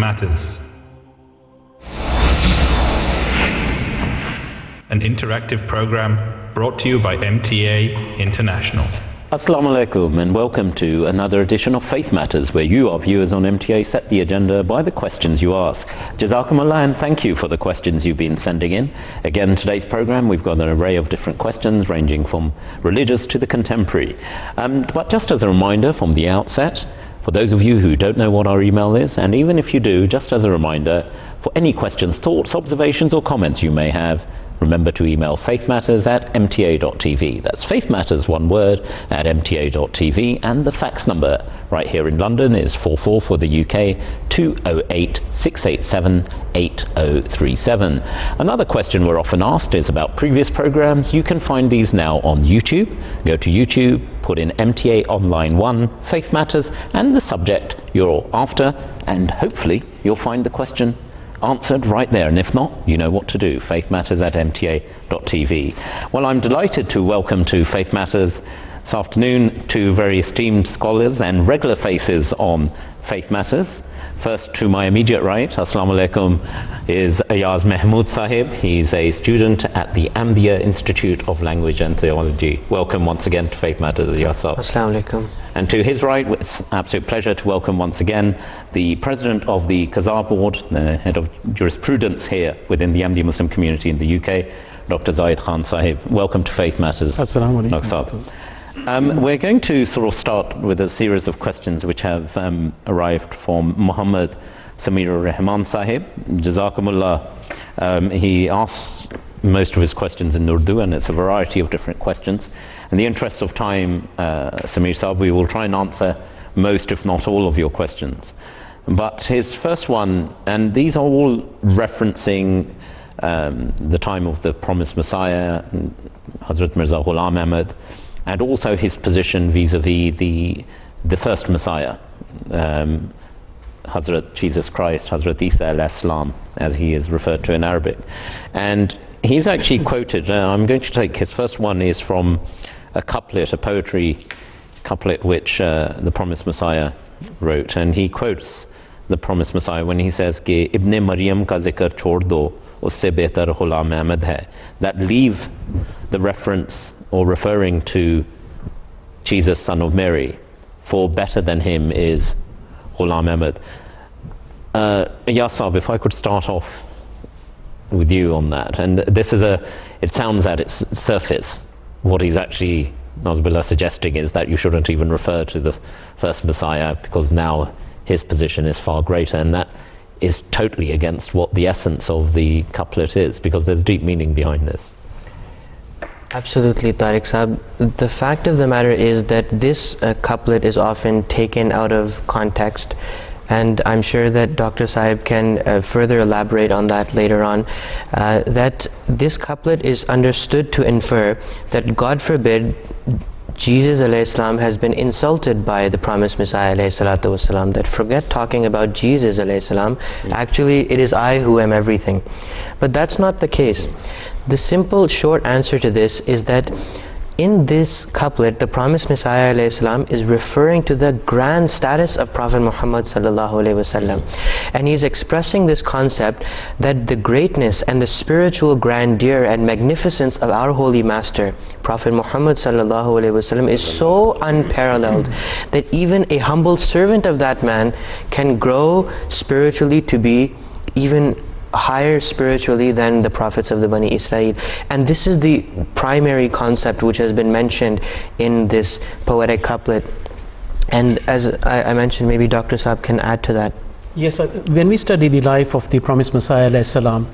Matters, an interactive program brought to you by MTA International. Assalamu alaikum and welcome to another edition of Faith Matters, where you, our viewers on MTA, set the agenda by the questions you ask. Jazakumullah, and thank you for the questions you've been sending in. Again, today's program, we've got an array of different questions ranging from religious to the contemporary. But just as a reminder from the outset, for those of you who don't know what our email is, and even if you do, just as a reminder, for any questions, thoughts, observations or comments you may have, remember to email faithmatters@mta.tv. That's faithmatters, one word, at mta.tv. And the fax number right here in London is 44 for the UK, 208 687 8037. Another question we're often asked is about previous programs. You can find these now on YouTube. Go to YouTube, put in MTA Online 1, Faith Matters, and the subject you're after, and hopefully you'll find the question answered right there, and if not, you know what to do. faithmatters@mta.tv. Well, I'm delighted to welcome to Faith Matters this afternoon two very esteemed scholars and regular faces on Faith Matters. First, to my immediate right, Assalamu alaikum, is Ayaz Mahmood Sahib. He's a student at the Ahmadiyya Institute of Language and Theology. Welcome once again to Faith Matters, Ayaz Sahib. Assalamu alaikum. And to his right, it's an absolute pleasure to welcome once again the president of the Qaza Board, the head of jurisprudence here within the Ahmadi Muslim community in the UK, Dr. Zaid Khan Sahib. Welcome to Faith Matters. Assalamu alaikum. We're going to sort of start with a series of questions which have arrived from Muhammad Samirur Rahman Sahib. Jazakumullah. He asks most of his questions in Urdu, and it's a variety of different questions. In the interest of time, Samir Sahib, we will try and answer most, if not all, of your questions. But his first one, and these are all referencing the time of the promised Messiah, Hazrat Mirza Ghulam Ahmad, and also his position vis-a-vis the first Messiah, Hazrat Jesus Christ, Hazrat Isa al-Islam, as he is referred to in Arabic. And he's actually quoted, I'm going to take his first one is from a couplet, a poetry couplet which the promised Messiah wrote, and he quotes the promised Messiah when he says कि इब्ने मरियम का जिक्र छोड़ दो उससे बेहतर गुलाम अहमद है, that leave the reference or referring to Jesus, son of Mary, for better than him is Ghulam Ahmad. Yasab, if I could start off with you on that. And this is it sounds at its surface, what he's actually, Nazbillah, suggesting is that you shouldn't even refer to the first Messiah because now his position is far greater, and that is totally against what the essence of the couplet is, because there's deep meaning behind this. Absolutely, Tariq Sahib. The fact of the matter is that this couplet is often taken out of context, and I'm sure that Dr. Sahib can further elaborate on that later on, that this couplet is understood to infer that, God forbid, Jesus alayhi salam has been insulted by the promised Messiah alayhi salatu wasalam, that forget talking about Jesus alayhi salam, actually it is I who am everything. But that's not the case. The simple short answer to this is that in this couplet, the promised Messiah alayhi salam is referring to the grand status of Prophet Muhammad sallallahu alaihi wasallam, and he's expressing this concept that the greatness and the spiritual grandeur and magnificence of our holy master Prophet Muhammad sallallahu alaihi wasallam is so unparalleled that even a humble servant of that man can grow spiritually to be even higher spiritually than the prophets of the Bani Israel. And this is the primary concept which has been mentioned in this poetic couplet. And as I mentioned, maybe Dr. Saab can add to that. Yes, when we study the life of the promised Messiah alayhi salam,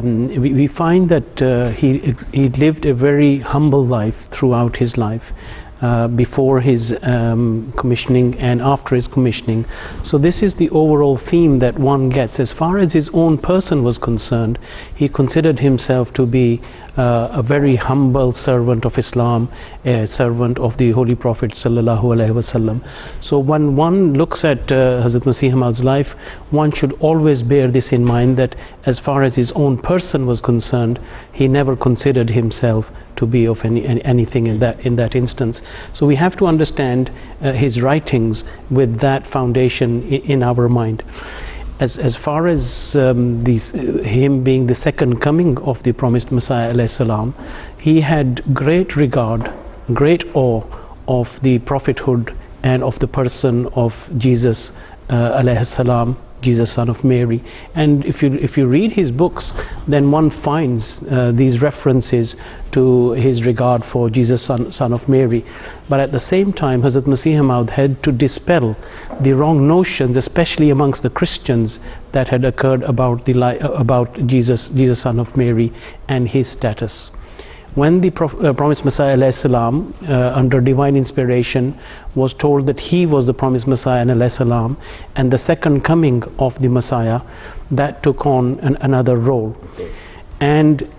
we find that he lived a very humble life throughout his life. Before his commissioning and after his commissioning. So this is the overall theme that one gets. As far as his own person was concerned, he considered himself to be a very humble servant of Islam, a servant of the Holy Prophet sallallahu alaihi wasallam. So when one looks at Hazrat Masih Ahmad's life, one should always bear this in mind, that as far as his own person was concerned, he never considered himself to be of anything in that instance. So we have to understand his writings with that foundation in our mind. as far as him being the second coming of the promised Messiah alayhi salam, he had great regard, great awe of the prophethood and of the person of Jesus alayhi salam, Jesus son of Mary. And if you read his books, then one finds these references to his regard for Jesus son of Mary. But at the same time, Hazrat Masih Maud had to dispel the wrong notions, especially amongst the Christians, that had occurred about Jesus son of Mary and his status. When the promised Messiah alayhi salam, under divine inspiration, was told that he was the promised Messiah alayhi salam, and the second coming of the Messiah, that took on another role. And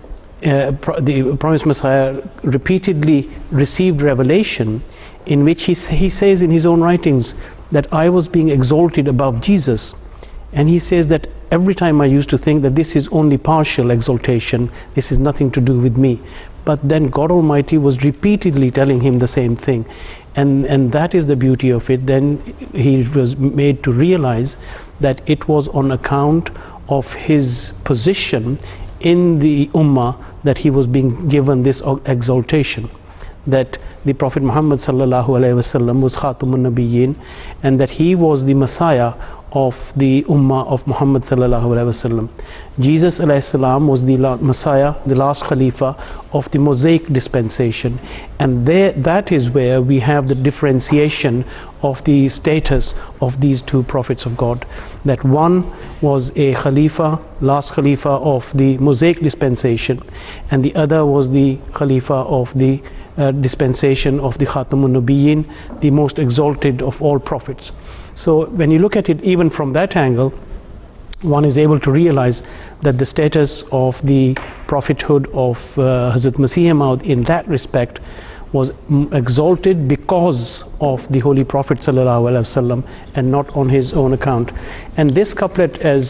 the promised Messiah repeatedly received revelation in which he says in his own writings that I was being exalted above Jesus. And he says that every time I used to think that this is only partial exaltation, this is nothing to do with me. But then God Almighty was repeatedly telling him the same thing. And that is the beauty of it. Then he was made to realize that it was on account of his position in the Ummah that he was being given this exaltation. That the Prophet Muhammad sallallahu alaihi wasallam was Khatamun Nabiyyin, and that he was the Messiah of the Ummah of Muhammad sallallahu alaihi wasallam. Jesus alayhi salam was the Messiah, the last Khalifa of the Mosaic dispensation, and that is where we have the differentiation of the status of these two prophets of God. That one was a Khalifa, last Khalifa of the Mosaic dispensation, and the other was the Khalifa of the dispensation of the Khatamun Nabiyyin, the most exalted of all prophets. So when you look at it even from that angle, one is able to realize that the status of the prophethood of Hazrat Masih Maud in that respect was exalted because of the Holy Prophet sallallahu alaihi wasallam and not on his own account. And this couplet, as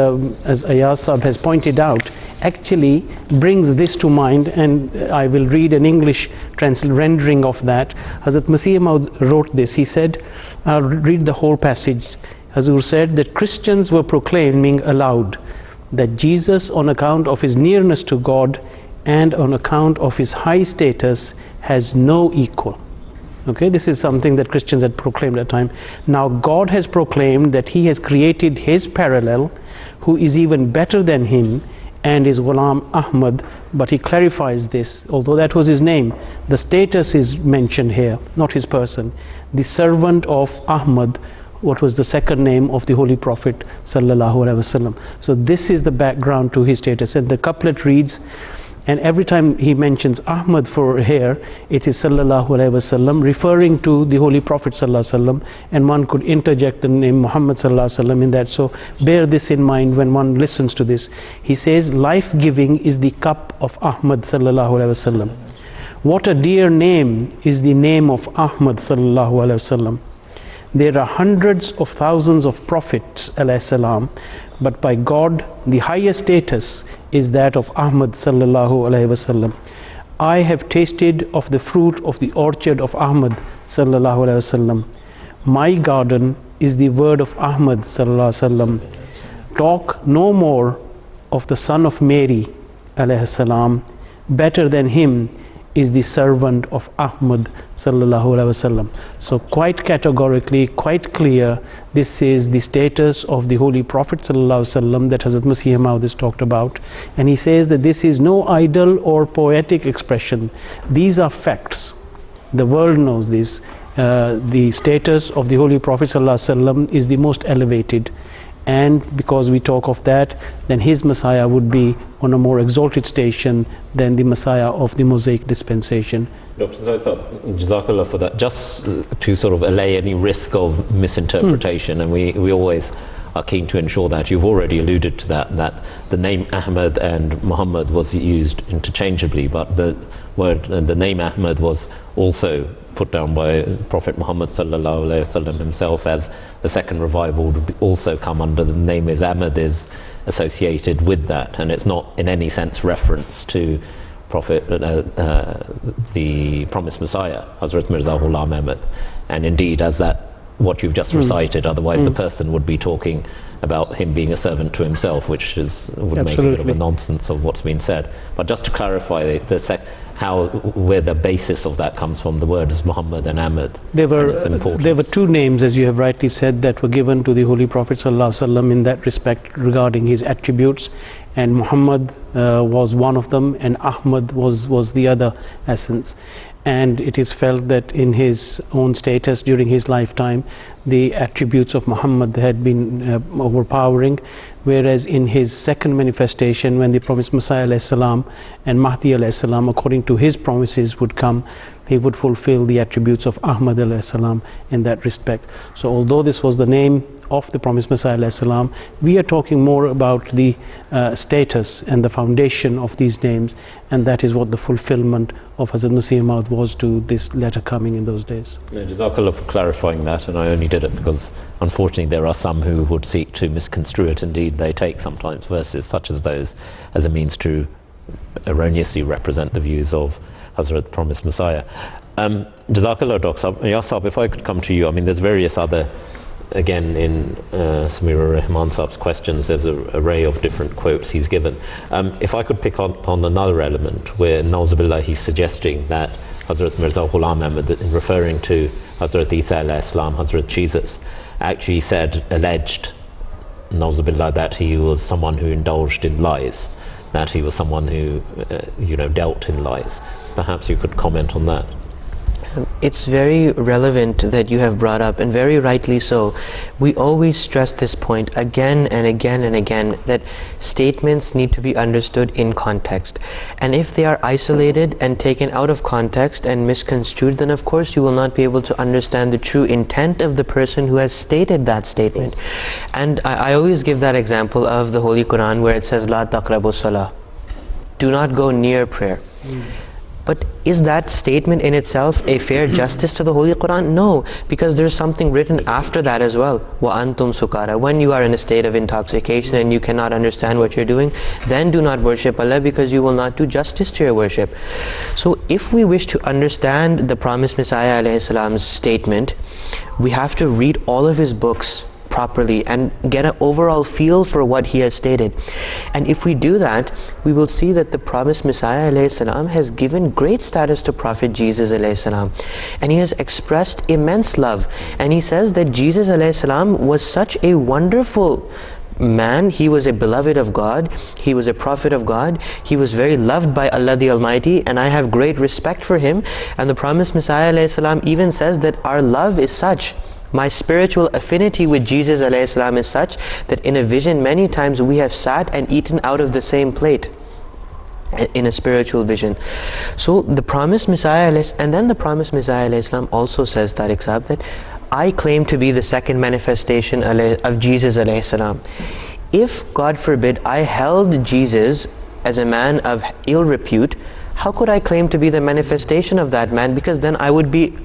Ayaz Sahib has pointed out, actually brings this to mind, and I will read an English rendering of that. Hazrat Masih Maud wrote this. He said, I'll read the whole passage. Hazur said that Christians were proclaiming aloud that Jesus, on account of his nearness to God and on account of his high status, has no equal. Okay, this is something that Christians had proclaimed at the time. Now God has proclaimed that he has created his parallel, who is even better than him, and is Ghulam Ahmad. But he clarifies this, although that was his name, the status is mentioned here, not his person. The servant of Ahmad, what was the second name of the Holy Prophet sallallahu alaihi wasallam. So this is the background to his status. And the couplet reads, and every time he mentions Ahmad for here, it is sallallahu alaihi wasallam, referring to the Holy Prophet sallallahu alaihi wasallam, and one could interject the name Muhammad sallallahu alaihi wasallam in that. So bear this in mind when one listens to this. He says, life-giving is the cup of Ahmad sallallahu alaihi wasallam. What a dear name is the name of Ahmad sallallahu alaihi wasallam. There are hundreds of thousands of prophets alayhi salam, but by God the highest status is that of Ahmad sallallahu alaihi wasallam. I have tasted of the fruit of the orchard of Ahmad sallallahu alaihi wasallam. My garden is the word of Ahmad sallallahu alaihi wasallam. Talk no more of the son of Mary alayhi salam. Better than him is the servant of Ahmad sallallahu alaihi wasallam. So quite categorically, quite clear, this is the status of the Holy Prophet sallallahu alaihi wasallam that Hazrat Masih Maud is talked about. And he says that this is no idle or poetic expression. These are facts. The world knows this. The status of the Holy Prophet sallallahu alaihi wasallam is the most elevated. And because we talk of that, then his Messiah would be on a more exalted station than the Messiah of the Mosaic dispensation. Dr. Jazakallah for that. Just to sort of allay any risk of misinterpretation, and we always are keen to ensure that. You've already alluded to that the name Ahmad and Muhammad was used interchangeably, but the name Ahmad was also put down by Prophet Muhammad sallallahu alaihi wasallam himself as the second revival would also come under the name is Ahmad is associated with that, and it's not in any sense reference to Prophet the promised Messiah Hazrat Mirza Ghulam Ahmad, and indeed as that what you've just recited, otherwise the person would be talking about him being a servant to himself, which would make a bit of a nonsense of what's been said. But just to clarify, where the basis of that comes from, the words Muhammad and Ahmad. There were two names, as you have rightly said, that were given to the Holy Prophet ﷺ in that respect regarding his attributes, and Muhammad was one of them, and Ahmad was the other essence. And it is felt that in his own status during his lifetime, the attributes of Muhammad had been overpowering, whereas in his second manifestation, when the promised Messiah ﷺ and Mahdi ﷺ, according to his promises, would come, he would fulfill the attributes of Ahmad ﷺ in that respect. So although this was the name of the promised Messiah ﷺ, we are talking more about the status and the foundation of these names, and that is what the fulfillment of Hazrat Masih Maud was to this letter coming in those days. Jazakallah for clarifying that, and I only did it because unfortunately there are some who would seek to misconstrue it. Indeed, they take sometimes verses such as those as a means to erroneously represent the views of Hazrat Promised Messiah. Jazakallah, Dr. Yasab, if I could come to you, I mean, there's various other, again, in Samir Rahman Saab's questions, there's an array of different quotes he's given. If I could pick up on another element where Nauzubillah he's suggesting that Hazrat Mirza Ghulam Ahmad, in referring to Hazrat Isa alayhi salam, Hazrat Jesus, actually alleged Nauzubillah that he was someone who indulged in lies, that he was someone who dealt in lies. Perhaps you could comment on that. It's very relevant that you have brought up, and very rightly so. We always stress this point again and again and again, that statements need to be understood in context. And if they are isolated and taken out of context and misconstrued, then of course you will not be able to understand the true intent of the person who has stated that statement. And I always give that example of the Holy Quran where it says, La taqrabu salah, do not go near prayer. But is that statement in itself a fair justice to the Holy Quran? No, because there's something written after that as well. Wa antum sukara. When you are in a state of intoxication and you cannot understand what you're doing, then do not worship Allah, because you will not do justice to your worship. So if we wish to understand the promised Messiah alayhi salam's statement, we have to read all of his books properly and get an overall feel for what he has stated. And if we do that, we will see that the promised Messiah alayhi salam has given great status to Prophet Jesus alayhi salam, and he has expressed immense love. And he says that Jesus alayhi salam was such a wonderful man, he was a beloved of God, he was a prophet of God, he was very loved by Allah the Almighty, and I have great respect for him. And the promised Messiah alayhi salam even says that our love is such, my spiritual affinity with Jesus alayhi salam is such, that in a vision many times we have sat and eaten out of the same plate, in a spiritual vision. So the promised Messiah and then the promised Messiah alayhi salam also says, Tariq Sahab, that I claim to be the second manifestation of Jesus alayhi salam. If, God forbid, I held Jesus as a man of ill repute, how could I claim to be the manifestation of that man? Because then I would be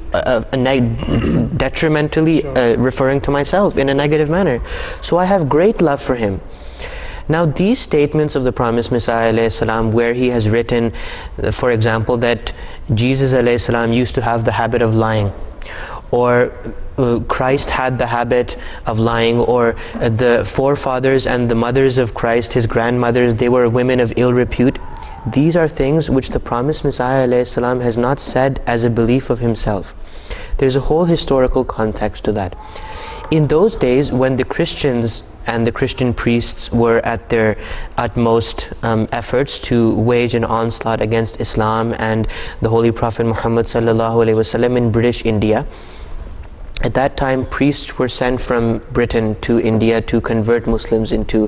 detrimentally referring to myself in a negative manner. So I have great love for him. Now these statements of the promised Messiah alayhi salam, where he has written, for example, that Jesus alayhi salam used to have the habit of lying, or Christ had the habit of lying, or the forefathers and the mothers of Christ, his grandmothers, they were women of ill repute. These are things which the promised Messiah alayhi salam has not said as a belief of himself. There's a whole historical context to that. In those days, when the Christians and the Christian priests were at their utmost efforts to wage an onslaught against Islam and the Holy Prophet Muhammad sallallahu alaihi wasallam in British India, at that time priests were sent from Britain to India to convert Muslims into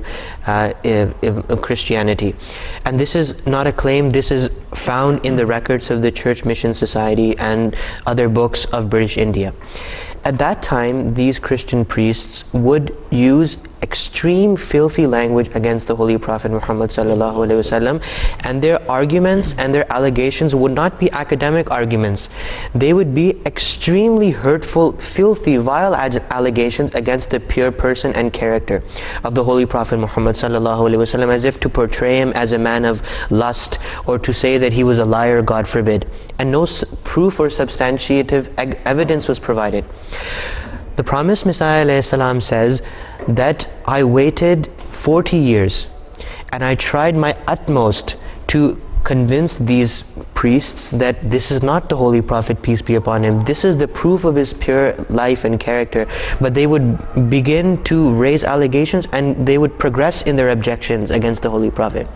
Christianity. And this is not a claim, this is found in the records of the Church Mission Society and other books of British India. At that time, these Christian priests would use extreme filthy language against the Holy Prophet Muhammad sallallahu alaihi wasallam, and their arguments and their allegations would not be academic arguments. They would be extremely hurtful, filthy, vile allegations against the pure person and character of the Holy Prophet Muhammad sallallahu alaihi wasallam, as if to portray him as a man of lust, or to say that he was a liar, God forbid. And no proof or substantiative evidence was provided. the promised Messiah ﷺ says that I waited 40 years and I tried my utmost to convince these priests that this is not the Holy Prophet, peace be upon him. This is the proof of his pure life and character. But they would begin to raise allegations and they would progress in their objections against the Holy Prophet.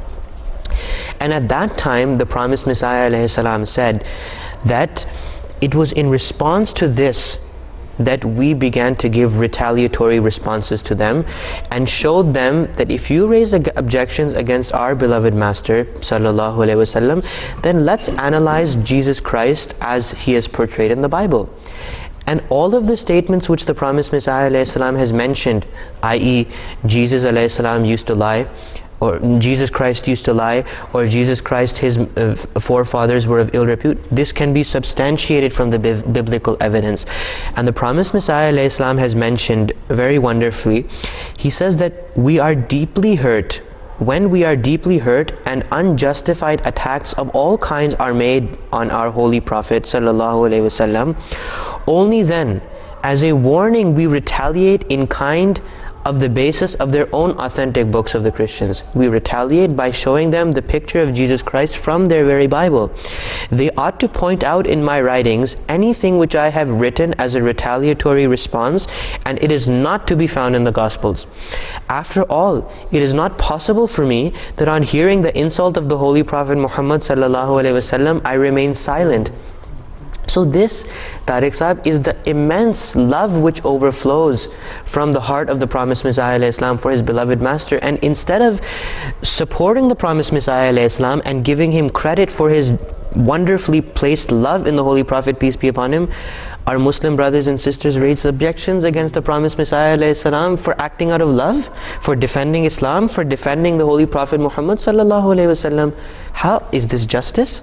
And at that time, the promised Messiah ﷺ said that it was in response to this that we began to give retaliatory responses to them and showed them that if you raise objections against our beloved Master sallallahu alaihi wasallam, then let's analyze Jesus Christ as he is portrayed in the Bible. And all of the statements which the promised Messiah ﷺ has mentioned, i.e. Jesus ﷺ used to lie, or Jesus Christ used to lie, or Jesus Christ, his forefathers were of ill repute, this can be substantiated from the biblical evidence. And the promised Messiah ﷺ has mentioned very wonderfully, he says that we are deeply hurt. When we are deeply hurt and unjustified attacks of all kinds are made on our Holy Prophet sallallahu alaihi wasallam, only then, as a warning, we retaliate in kind of the basis of their own authentic books of the Christians. We retaliate by showing them the picture of Jesus Christ from their very Bible. They ought to point out in my writings anything which I have written as a retaliatory response, and it is not to be found in the Gospels. After all, it is not possible for me that on hearing the insult of the Holy Prophet Muhammad sallallahu alaihi wasallam, I remain silent. So this, Tariq Sahib, is the immense love which overflows from the heart of the promised Messiah ﷺ for his beloved Master. And instead of supporting the promised Messiah ﷺ and giving him credit for his wonderfully placed love in the Holy Prophet, peace be upon him, our Muslim brothers and sisters raise objections against the promised Messiah ﷺ for acting out of love, for defending Islam, for defending the Holy Prophet Muhammad sallallahu alaihi wasallam. How is this justice?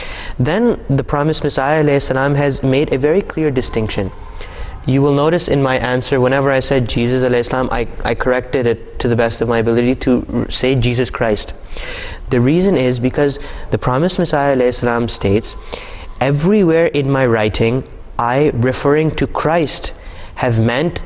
Then the promised Messiah ﷺ has made a very clear distinction. You will notice in my answer, whenever I said Jesus ﷺ, I corrected it to the best of my ability to say Jesus Christ. The reason is because the promised Messiah ﷺ states, everywhere in my writing, I, referring to Christ, have meant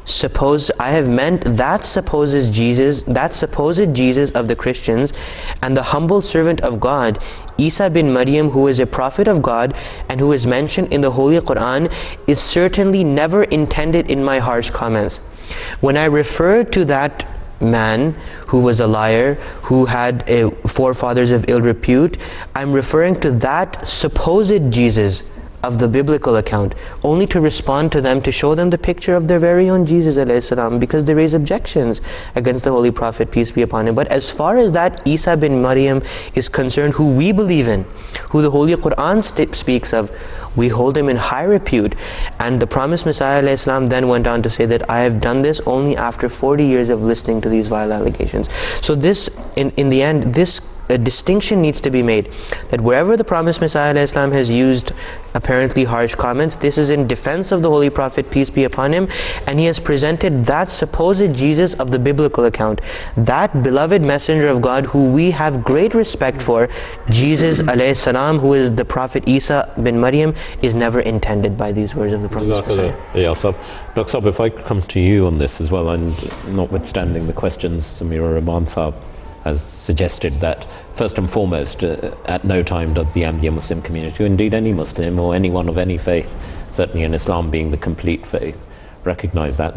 that supposed Jesus of the Christians and the humble servant of God, Isa bin Maryam, who is a prophet of God and who is mentioned in the Holy Quran, is certainly never intended in my harsh comments. When I refer to that man who was a liar, who had forefathers of ill repute, I'm referring to that supposed Jesus of the biblical account, only to respond to them, to show them the picture of their very own Jesus ﷺ, because they raise objections against the Holy Prophet, peace be upon him. But as far as that Isa bin Maryam is concerned, who we believe in, who the Holy Quran speaks of, we hold him in high repute. And the promised Messiah ﷺ then went on to say that I have done this only after 40 years of listening to these vile allegations. So this, in the end, this a distinction needs to be made, that wherever the promised Messiah ﷺ has used apparently harsh comments, this is in defense of the Holy Prophet, peace be upon him, and he has presented that supposed Jesus of the biblical account, that beloved messenger of God who we have great respect for, Jesus alayhi salam, who is the Prophet Isa bin Maryam, is never intended by these words of the promised Messiah. Dr. Saab, if I come to you on this as well, and notwithstanding the questions Samira Rahman Saab has suggested, that first and foremost, at no time does the Ahmadiyya Muslim community, or indeed any Muslim or anyone of any faith, certainly in Islam being the complete faith, recognize that.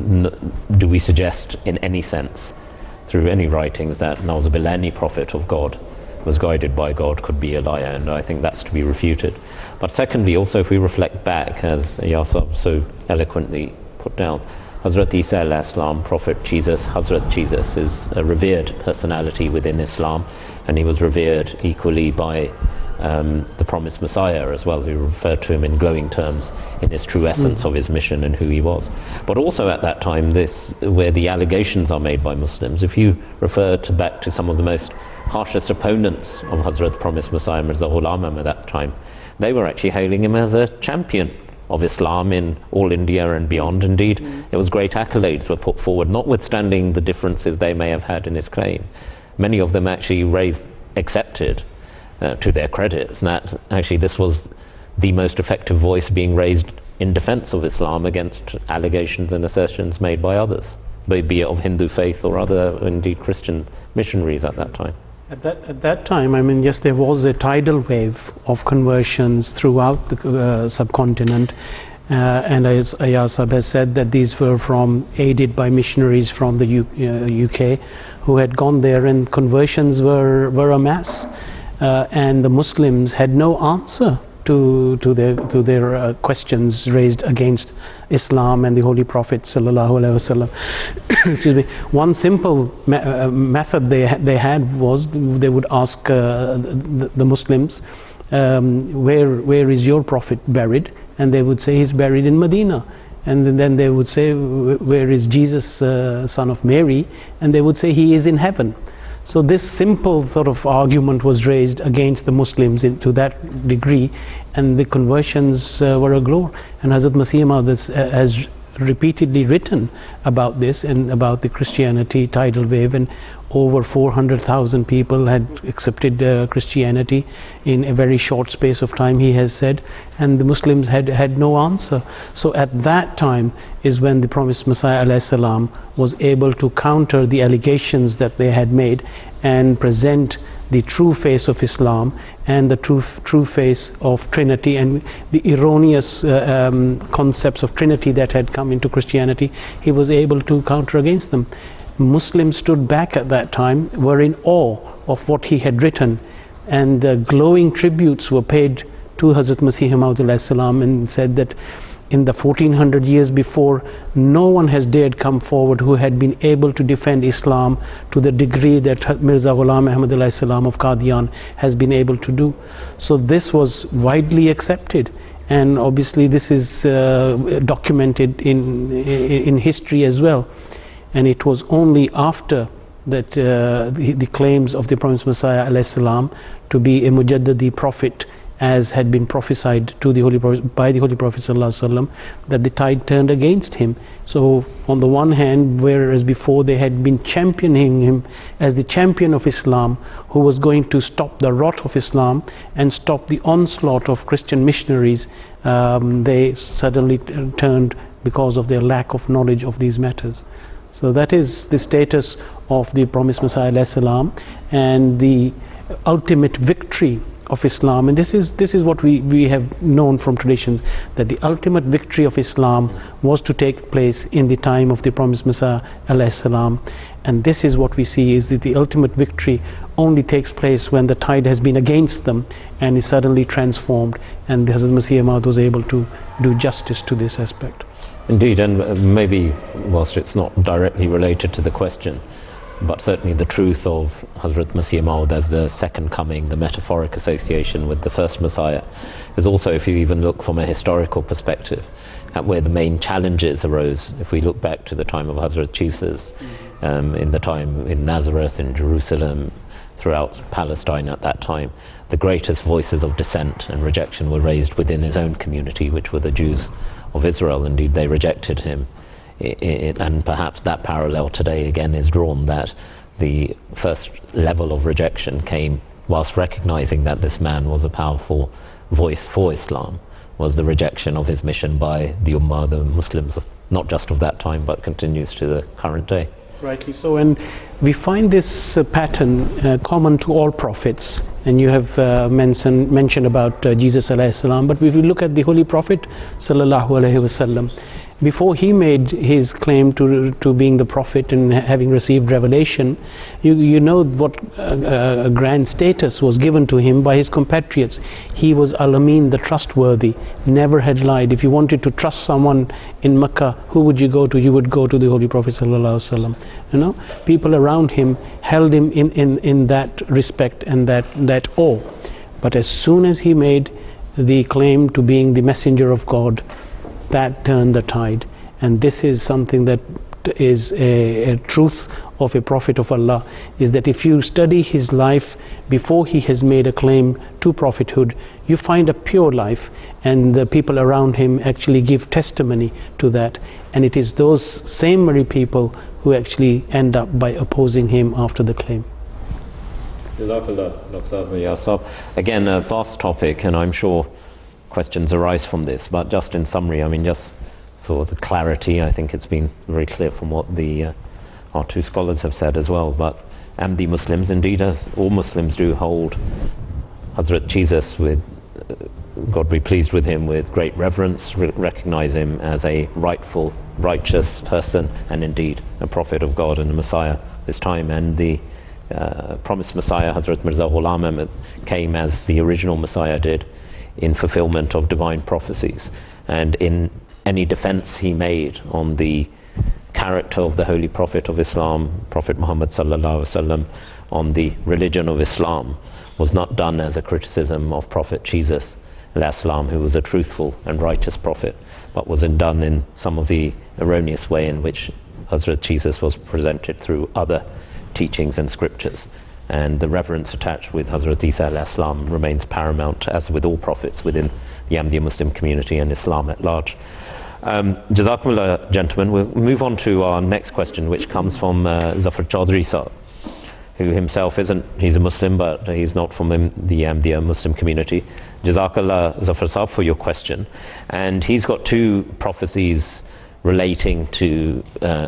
Do we suggest in any sense, through any writings, that Nauzubillah, any prophet of God was guided by God, could be a liar? And I think that's to be refuted. But secondly, also, if we reflect back, as Yasab so eloquently put down, Hazrat Isa al-Islam, Prophet Jesus, Hazrat Jesus is a revered personality within Islam, and he was revered equally by the promised Messiah as well, who referred to him in glowing terms in his true essence of his mission and who he was. But also at that time, where the allegations are made by Muslims, if you refer back to some of the most harshest opponents of Hazrat promised Messiah, Mirza Ghulam Ahmad at that time, they were actually hailing him as a champion of Islam in all India and beyond. Indeed, it was great accolades were put forward, notwithstanding the differences they may have had in his claim. Many of them actually accepted, to their credit, that actually this was the most effective voice being raised in defense of Islam against allegations and assertions made by others, be it of Hindu faith or other, indeed, Christian missionaries at that time. At that time, I mean, yes, there was a tidal wave of conversions throughout the subcontinent, and as Ayasab has said, that these were aided by missionaries from the UK who had gone there, and conversions were a mass, and the Muslims had no answer to their questions raised against Islam and the Holy Prophet sallallahu alaihi wasallam. Excuse me. One simple method they had was they would ask the Muslims, where is your Prophet buried? And they would say he's buried in Medina. And then they would say, where is Jesus, son of Mary? And they would say he is in heaven. So this simple sort of argument was raised against the Muslims to that degree, and the conversions were aglow. And Hazrat Masih Maud has repeatedly written about this and about the Christianity tidal wave, and over 400,000 people had accepted Christianity in a very short space of time, he has said, and the Muslims had no answer. So at that time is when the promised Messiah alayhi salam was able to counter the allegations that they had made and present the true face of Islam and the true face of Trinity, and the erroneous concepts of Trinity that had come into Christianity. He was able to counter against them. Muslims stood back at that time, were in awe of what he had written, and glowing tributes were paid to Hazrat Masih Maud alayhi salam, and said that in the 1400 years before, no one has dared come forward who had been able to defend Islam to the degree that Mirza Ghulam Ahmad alayhi salam of Qadian has been able to do. So this was widely accepted, and obviously this is documented in history as well. And it was only after that the claims of the promised Messiah alayhi salam to be a Mujaddadi prophet, as had been prophesied to the Holy Prophet by the Holy Prophet ﷺ, that the tide turned against him. So on the one hand, whereas before they had been championing him as the champion of Islam, who was going to stop the rot of Islam and stop the onslaught of Christian missionaries, they suddenly turned because of their lack of knowledge of these matters. So that is the status of the promised Messiah alayhi salam and the ultimate victory of Islam. And this is what we have known from traditions, that the ultimate victory of Islam was to take place in the time of the promised Messiah alayhi salam. And this is what we see, is that the ultimate victory only takes place when the tide has been against them and is suddenly transformed, and Hazrat Masih Maud was able to do justice to this aspect. Indeed, and maybe whilst it's not directly related to the question, but certainly the truth of Hazrat Masih Maud as the second coming, the metaphoric association with the first Messiah, is also, if you even look from a historical perspective, at where the main challenges arose. If we look back to the time of Hazrat Jesus, in the time in Nazareth, in Jerusalem, throughout Palestine at that time, the greatest voices of dissent and rejection were raised within his own community, which were the Jews of Israel. Indeed, they rejected him. And perhaps that parallel today again is drawn, that the first level of rejection came whilst recognizing that this man was a powerful voice for Islam, was the rejection of his mission by the Ummah, the Muslims, not just of that time, but continues to the current day. Rightly so, and we find this pattern common to all prophets, and you have mentioned about Jesus alayhi salam, but if you look at the Holy Prophet sallallahu alaihi wasallam, before he made his claim to being the prophet and having received revelation, you know what a grand status was given to him by his compatriots. He was Al-Amin, the trustworthy, never had lied. If you wanted to trust someone in Mecca, who would you go to? You would go to the Holy Prophet sallallahu alaihi wasallam. You know, people around him held him in that respect and that awe. But as soon as he made the claim to being the messenger of God, that turned the tide. And this is something that is a truth of a prophet of Allah, is that if you study his life before he has made a claim to prophethood, you find a pure life, and the people around him actually give testimony to that. And it is those same very people who actually end up by opposing him after the claim. Jazakallah, Dr. Yasab. Again, a vast topic, and I'm sure questions arise from this. But just in summary, I mean, just for the clarity, I think it's been very clear from what our two scholars have said as well. But Ahmadi Muslims, indeed, as all Muslims do, hold Hazrat Jesus, with God be pleased with him, with great reverence, recognize him as a rightful, righteous person, and indeed a prophet of God and a Messiah this time. And the promised Messiah, Hazrat Mirza Ghulam Ahmad, came as the original Messiah did, in fulfillment of divine prophecies. And in any defense he made on the character of the Holy Prophet of Islam, Prophet Muhammad sallallahu alaihi wasallam, on the religion of Islam, was not done as a criticism of Prophet Jesus al-Islam, who was a truthful and righteous prophet, but was done in some of the erroneous way in which Hazrat Jesus was presented through other teachings and scriptures. And the reverence attached with Hazrat Isa al-Islam remains paramount, as with all prophets within the Ahmadiyya Muslim community and Islam at large. Jazakumullah, gentlemen. We'll move on to our next question, which comes from Zafar Chaudhry Sahib, who himself he's a Muslim, but he's not from the Ahmadiyya Muslim community. Jazakallah, Zafar Sahib, for your question. And he's got two prophecies relating to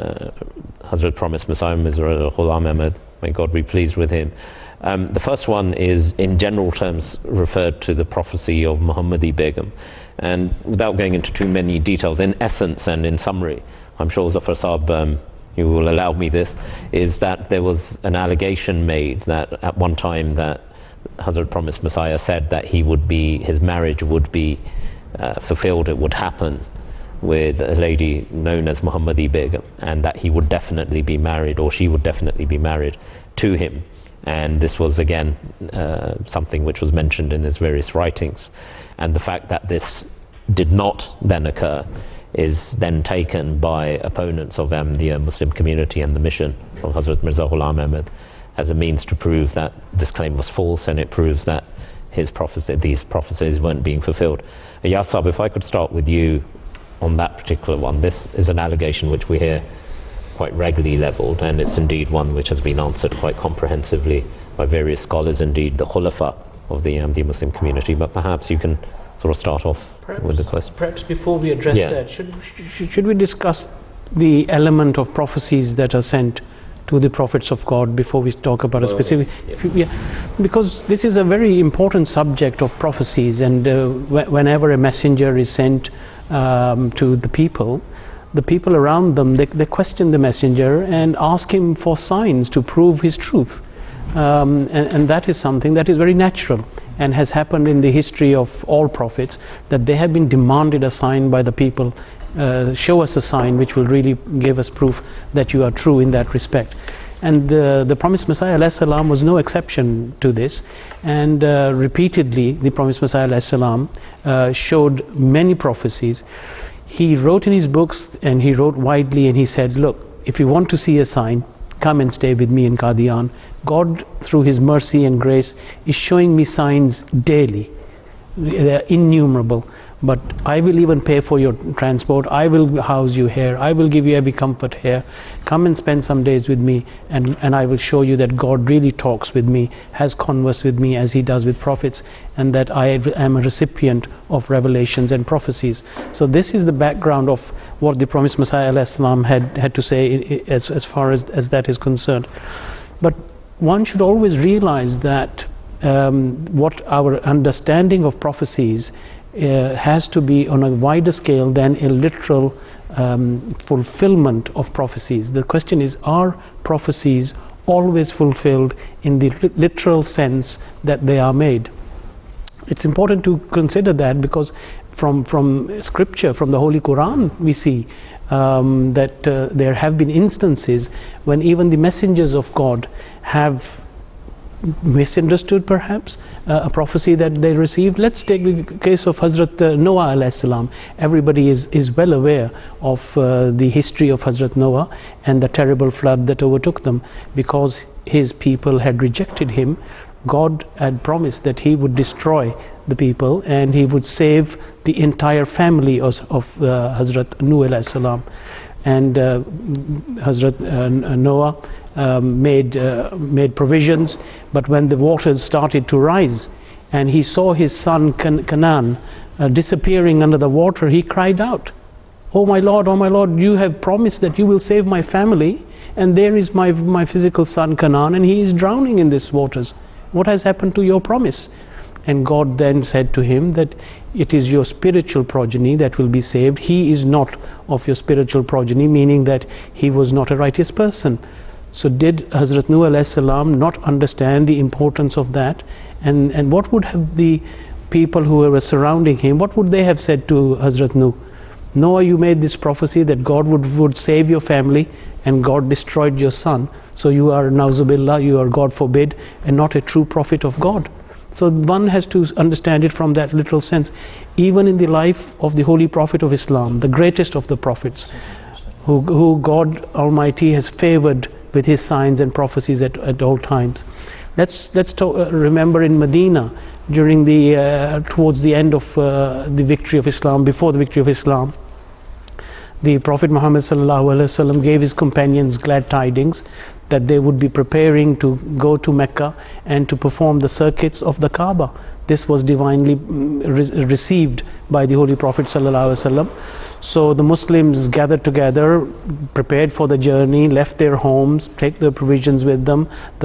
Hazrat Promised Messiah, Mirza Ghulam Ahmad, may God be pleased with him. The first one is, in general terms, referred to the prophecy of Muhammadi Begum. And without going into too many details, in essence and in summary, I'm sure Zafar Sahib, you will allow me this, is that there was an allegation made that at one time that Hazrat Promised Messiah said that his marriage would be fulfilled, it would happen with a lady known as Muhammadi Begum, and that he would definitely be married, or she would definitely be married to him. And this was again something which was mentioned in his various writings. And the fact that this did not then occur is then taken by opponents of the Muslim community and the mission of Hazrat Mirza Ghulam Ahmad as a means to prove that this claim was false, and it proves that these prophecies weren't being fulfilled. Yasab, if I could start with you on that particular one. This is an allegation which we hear quite regularly levelled, and it's indeed one which has been answered quite comprehensively by various scholars, indeed the Khulafa of the Ahmadiyya Muslim community. But perhaps you can sort of start off with the question. Perhaps before we address that, should we discuss the element of prophecies that are sent to the prophets of God before we talk about a specific... Because this is a very important subject of prophecies, and whenever a messenger is sent to the people around them, they question the messenger and ask him for signs to prove his truth. And that is something that is very natural and has happened in the history of all prophets, that they have been demanded a sign by the people. Show us a sign which will really give us proof that you are true in that respect. And the promised Messiah ﷺ was no exception to this, and repeatedly the promised Messiah ﷺ showed many prophecies. He wrote in his books, and he wrote widely, and he said, look, if you want to see a sign, come and stay with me in Qadian. God, through his mercy and grace, is showing me signs daily. They are innumerable. But I will even pay for your transport. I will house you here. I will give you every comfort here. Come and spend some days with me, and I will show you that God really talks with me, has conversed with me as he does with prophets, and that I am a recipient of revelations and prophecies. So this is the background of what the promised Messiah ﷺ had to say as far as that is concerned. But one should always realize that what our understanding of prophecies has to be on a wider scale than a literal fulfillment of prophecies. The question is, are prophecies always fulfilled in the literal sense that they are made? It's important to consider that, because from scripture, from the Holy Quran, we see that there have been instances when even the messengers of God have misunderstood perhaps a prophecy that they received. Let's take the case of Hazrat Noah alayhi salam. Everybody is well aware of the history of Hazrat Noah and the terrible flood that overtook them. Because his people had rejected him, God had promised that he would destroy the people and he would save the entire family of Hazrat Noah alayhi salam. And Hazrat Noah made provisions, but when the waters started to rise and he saw his son Canaan disappearing under the water, he cried out, oh my Lord, you have promised that you will save my family, and there is my physical son Canaan, and he is drowning in these waters. What has happened to your promise? And God then said to him that it is your spiritual progeny that will be saved. He is not of your spiritual progeny, meaning that he was not a righteous person. So did Hazrat Nuh alayhi salam not understand the importance of that? And what would have the people who were surrounding him, what would they have said to Hazrat Nuh? Noah, you made this prophecy that God would save your family, and God destroyed your son. So you are, na'uzubillah, you are, God forbid, and not a true prophet of God. So one has to understand it from that literal sense. Even in the life of the Holy Prophet of Islam, the greatest of the prophets, who God Almighty has favored with his signs and prophecies at all times. Let's remember in Medina, during towards the end of the victory of Islam, before the victory of Islam, the Prophet Muhammad ﷺ gave his companions glad tidings that they would be preparing to go to Mecca and to perform the circuits of the Kaaba. This was divinely received by the Holy Prophet ﷺ. So the Muslims gathered together, prepared for the journey, left their homes, take their provisions with them. The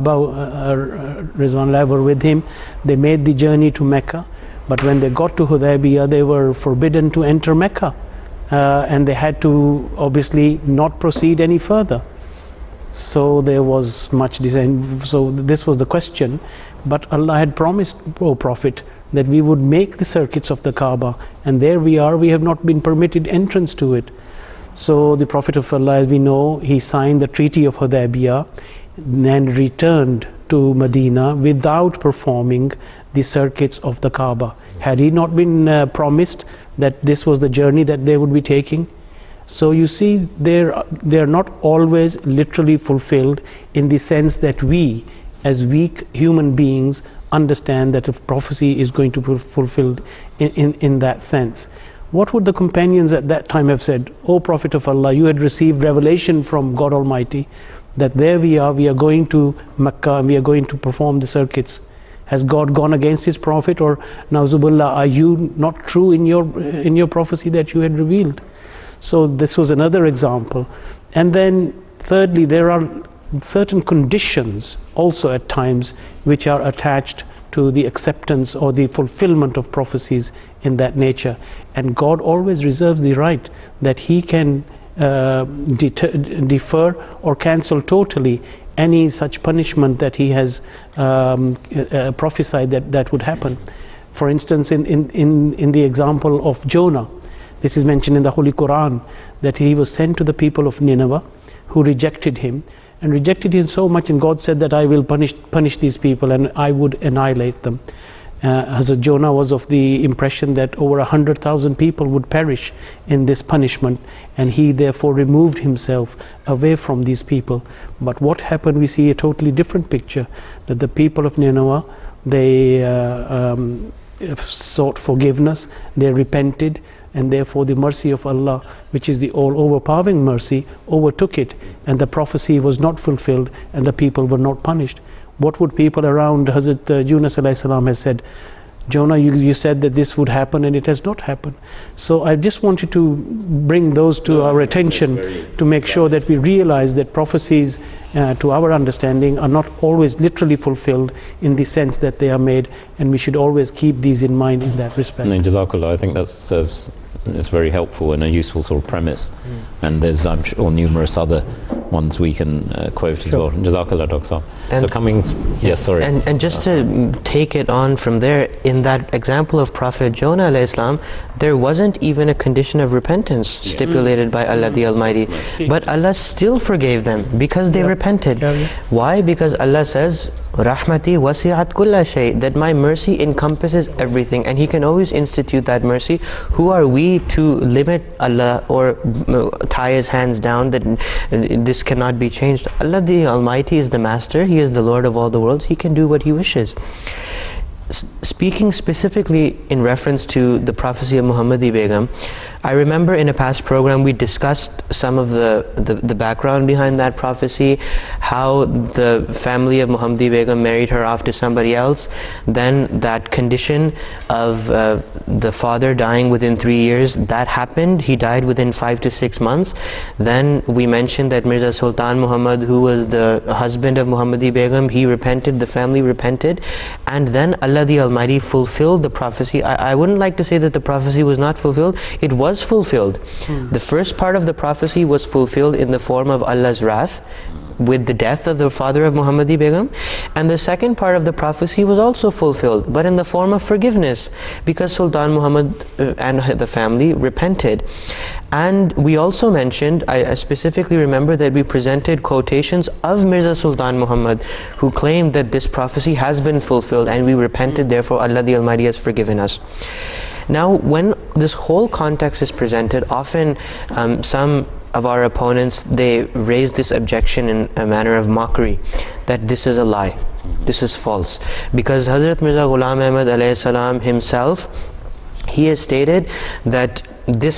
Sahaba Rizwanullah were with him. They made the journey to Mecca, but when they got to Hudaybiyah, they were forbidden to enter Mecca. And they had to obviously not proceed any further. So there was much design. So this was the question. But Allah had promised, O Prophet, that we would make the circuits of the Kaaba, and there we are, we have not been permitted entrance to it. So the Prophet of Allah, as we know, he signed the Treaty of Hudaybiyah and returned to Medina without performing the circuits of the Kaaba. Had he not been promised that this was the journey that they would be taking? So you see, they're not always literally fulfilled, in the sense that we, as weak human beings, understand that a prophecy is going to be fulfilled in that sense. What would the companions at that time have said? O Prophet of Allah, you had received revelation from God Almighty that there we are going to Mecca, and we are going to perform the circuits. Has God gone against his prophet, or na'uzubillah, are you not true in your prophecy that you had revealed? So this was another example. And then thirdly, there are certain conditions also at times which are attached to the acceptance or the fulfillment of prophecies in that nature. And God always reserves the right that he can defer or cancel totally any such punishment that he has prophesied that would happen. For instance, in the example of Jonah, this is mentioned in the Holy Quran, that he was sent to the people of Nineveh who rejected him, and rejected him so much, and God said that I will punish these people and I would annihilate them. Hazrat Jonah was of the impression that over 100,000 people would perish in this punishment, and he therefore removed himself away from these people. But what happened? We see a totally different picture, that the people of Nineveh, they sought forgiveness, they repented, and therefore the mercy of Allah, which is the all overpowering mercy, overtook it, and the prophecy was not fulfilled, and the people were not punished. What would people around Hazrat Yunus alayhi salam have said? Jonah, you said that this would happen, and it has not happened. So I just wanted to bring those to our attention, to make sure that we realize that prophecies, to our understanding, are not always literally fulfilled in the sense that they are made, and we should always keep these in mind in that respect. Jazakallah, I think that serves, it's very helpful and a useful sort of premise. And there's, I'm sure, numerous other ones we can quote as well. Jazakallah, Dr. So coming, yes, sorry. And just to take it on from there, in that example of Prophet Jonah alayhi salam, there wasn't even a condition of repentance stipulated by Allah the Almighty, but Allah still forgave them because they repented. Why? Because Allah says, Rahmati wasi'at kulla shay, that my mercy encompasses everything, and he can always institute that mercy. Who are we to limit Allah or tie his hands down that this cannot be changed? Allah the Almighty is the master, he is the Lord of all the worlds, he can do what he wishes. Speaking specifically in reference to the prophecy of Muhammadi Begum, I remember in a past program we discussed some of the background behind that prophecy, how the family of Muhammadi Begum married her off to somebody else, then that condition of the father dying within 3 years, that happened. He died within 5 to 6 months. Then we mentioned that Mirza Sultan Muhammad, who was the husband of Muhammadi Begum, he repented, the family repented, and then Allah the Almighty fulfilled the prophecy. I wouldn't like to say that the prophecy was not fulfilled. It was fulfilled. The first part of the prophecy was fulfilled in the form of Allah's wrath with the death of the father of Muhammadi Begum, and the second part of the prophecy was also fulfilled, but in the form of forgiveness, because Sultan Muhammad and the family repented. And we also mentioned, I specifically remember that we presented quotations of Mirza Sultan Muhammad, who claimed that this prophecy has been fulfilled and we repented, therefore Allah the Almighty has forgiven us. Now, when this whole context is presented, often some of our opponents, they raise this objection in a manner of mockery, that this is a lie, this is false, because Hazrat Mirza Ghulam Ahmad alayhi salam himself, he has stated that this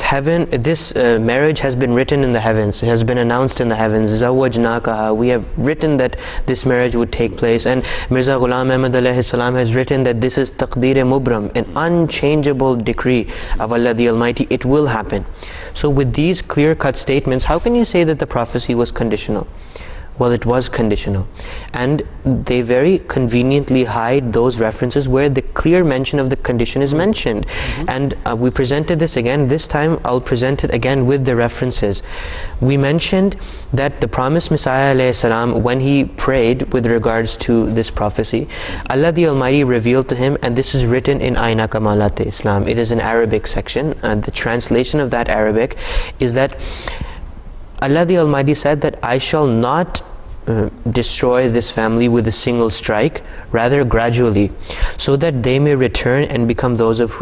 marriage has been written in the heavens, it has been announced in the heavens. Zawajnakaha, we have written that this marriage would take place, and Mirza Ghulam Ahmad alayhi salam has written that this is taqdeer mubram, an unchangeable decree of Allah the Almighty, it will happen. So with these clear-cut statements, how can you say that the prophecy was conditional? Well, it was conditional, and they very conveniently hide those references where the clear mention of the condition is mentioned. And we presented this again. This time I'll present it again with the references. We mentioned that the promised Messiah alayhi salam, when he prayed with regards to this prophecy, Allah the Almighty revealed to him, and this is written in Aina Kamalat Islam. It is an Arabic section, and the translation of that Arabic is that Allah the Almighty said that I shall not destroy this family with a single strike, rather gradually, so that they may return and become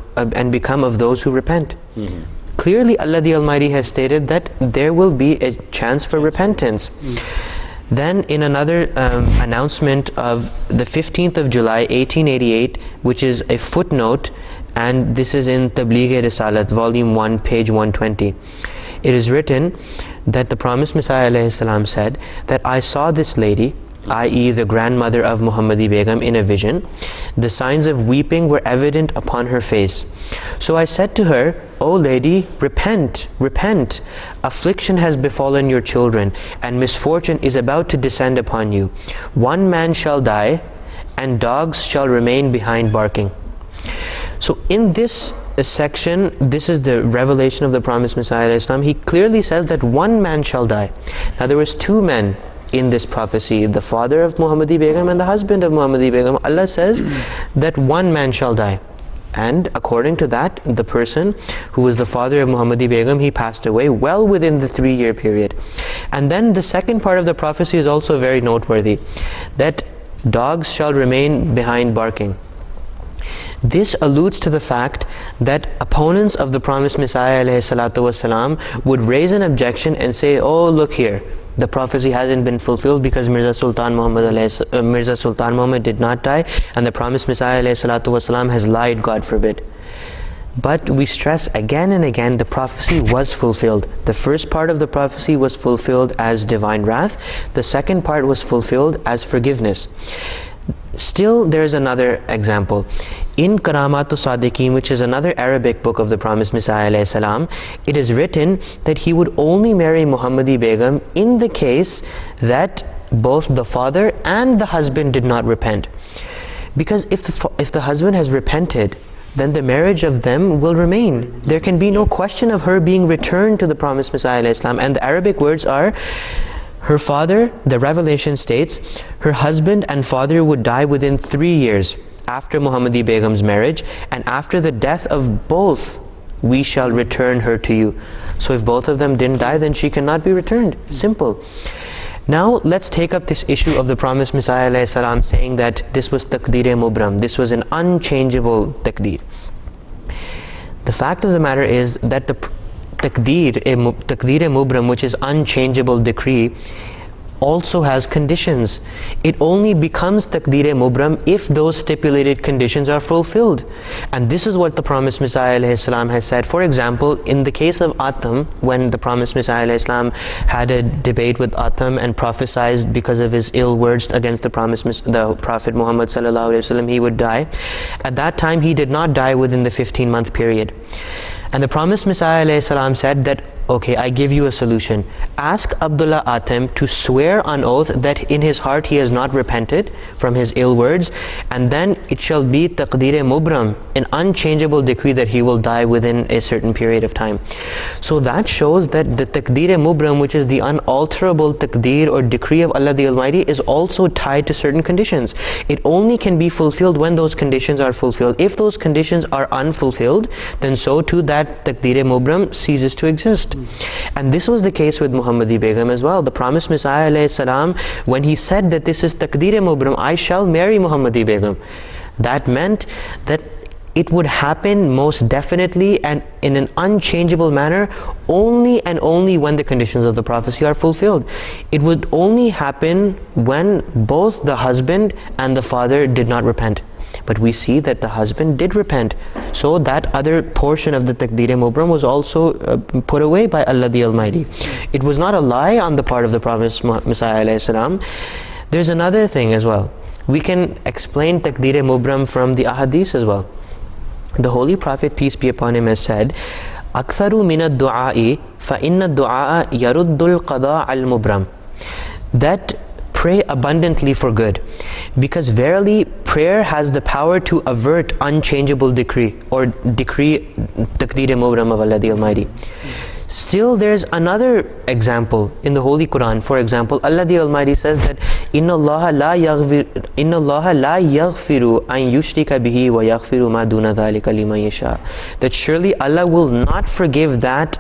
of those who repent. Clearly Allah the Almighty has stated that there will be a chance for repentance. Then in another announcement of the 15th of July 1888, which is a footnote, and this is in Tabligh-e Risalat, volume 1, page 120, it is written that the promised Messiah alayhi salam said that I saw this lady, i.e. the grandmother of Muhammadi Begum, in a vision. The signs of weeping were evident upon her face. So I said to her, O lady, repent, repent. Affliction has befallen your children, and misfortune is about to descend upon you. One man shall die, and dogs shall remain behind barking. So in this section, this is the revelation of the promised Messiah alayhi salam. He clearly says that one man shall die. Now there was two men in this prophecy, the father of Muhammadi Begum and the husband of Muhammadi Begum. Allah says that one man shall die, and according to that, the person who was the father of Muhammadi Begum, he passed away well within the 3-year period. And then the second part of the prophecy is also very noteworthy, that dogs shall remain behind barking. This alludes to the fact that opponents of the promised Messiah alayhi salatu wasalam would raise an objection and say, oh, look here, the prophecy hasn't been fulfilled because Mirza Sultan Muhammad did not die, and the promised Messiah alayhi salatu wasalam has lied, God forbid. But we stress again and again, the prophecy was fulfilled. The first part of the prophecy was fulfilled as divine wrath. The second part was fulfilled as forgiveness. Still, there is another example. In Karamatu Sadiqeen, which is another Arabic book of the promised Messiah alayhi salam, it is written that he would only marry Muhammadi Begum in the case that both the father and the husband did not repent. Because if the husband has repented, then the marriage of them will remain. There can be no question of her being returned to the promised Messiah alayhi salam. And the Arabic words are, her father, the revelation states, her husband and father would die within 3 years after Muhammadi Begum's marriage, and after the death of both, we shall return her to you. So if both of them didn't die, then she cannot be returned. Simple. Now let's take up this issue of the promised Messiah alayhi salam saying that this was taqdeer mubram, this was an unchangeable taqdeer. The fact of the matter is that the taqdeer mubram, which is unchangeable decree, also has conditions. It only becomes taqdeer-e-mubram if those stipulated conditions are fulfilled. And this is what the promised Messiah ﷺ has said. For example, in the case of Atam, when the promised Messiah ﷺ had a debate with Atam and prophesied because of his ill words against the Prophet Muhammad ﷺ, he would die. At that time, he did not die within the 15-month period. And the promised Messiah ﷺ said that, okay, I give you a solution. Ask Abdullah Atam to swear on oath that in his heart he has not repented from his ill words, and then it shall be taqdeer-e-mubram, an unchangeable decree that he will die within a certain period of time. So that shows that the taqdeer-e-mubram, which is the unalterable taqdeer or decree of Allah the Almighty, is also tied to certain conditions. It only can be fulfilled when those conditions are fulfilled. If those conditions are unfulfilled, then so too that taqdeer-e-mubram ceases to exist. And this was the case with Muhammadi Begum as well. The promised Messiah ﷺ, when he said that this is taqdeer-e-mubram, I shall marry Muhammadi Begum, that meant that it would happen most definitely and in an unchangeable manner only and only when the conditions of the prophecy are fulfilled. It would only happen when both the husband and the father did not repent. But we see that the husband did repent. So that other portion of the taqdeer-e-mubram was also put away by Allah the Almighty. It was not a lie on the part of the Prophet Messiah ﷺ. There's another thing as well. We can explain taqdeer-e-mubram from the ahadith as well. The Holy Prophet, peace be upon him, has said, أَكْثَرُ مِنَ الدُّعَاءِ فَإِنَّ الدُّعَاءَ يَرُدُّ الْقَضَاءَ الْمُبْرَمِ. That pray abundantly for good, because verily prayer has the power to avert unchangeable decree or decree taqdeer-e-mubram of Allah the Almighty. Still, there's another example in the Holy Quran. For example, Allah the Almighty says that Inna Allah la yaghfiru an yushrika bihi wa yaghfiru ma duna dhalika liman yasha. That surely Allah will not forgive that